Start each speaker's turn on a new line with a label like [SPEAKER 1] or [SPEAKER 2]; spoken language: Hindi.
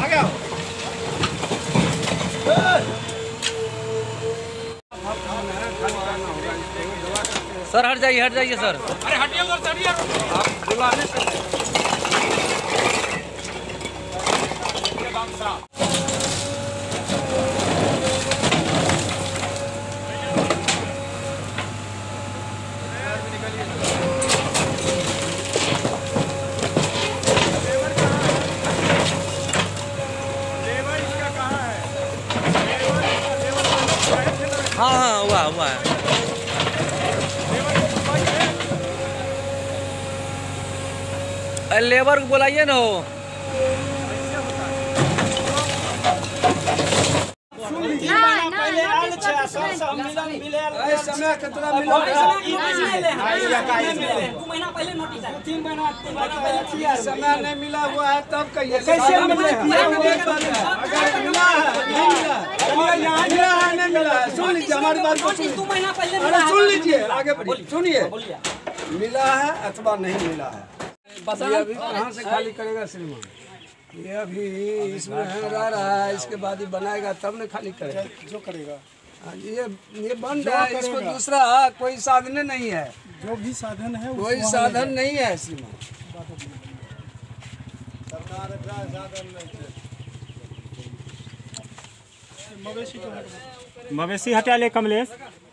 [SPEAKER 1] सर हट जाइए सर।
[SPEAKER 2] अरे हटिए और चढ़िए। आप बुलाने से
[SPEAKER 1] हाँ हुआ है। लेबर को बुलाइए ना हो।
[SPEAKER 3] समय कितना मिला?
[SPEAKER 4] 2 महीना पहले नोटिस आया। 3 महीना
[SPEAKER 3] पहले समय नहीं मिला हुआ है तब कहिए
[SPEAKER 4] कैसे
[SPEAKER 3] अगर मिला है नहीं मिला है। सुन लीजिए हमारी बात को।
[SPEAKER 4] 2 महीना पहले
[SPEAKER 3] अरे सुन लीजिए, आगे बढ़िए। सुनिए, मिला है अथवा नहीं मिला है। ये अभी कहाँ से खाली करेगा श्रीमान? ये अभी इसमें रह रहा है, इसके बाद ही बनाएगा तब न खाली करेगा। जो करेगा ये बन रहा है, इसको दूसरा कोई साधन नहीं है।
[SPEAKER 5] जो भी साधन है
[SPEAKER 3] कोई साधन नहीं है श्रीमान।
[SPEAKER 5] मवेशी हटा ले कमलेश।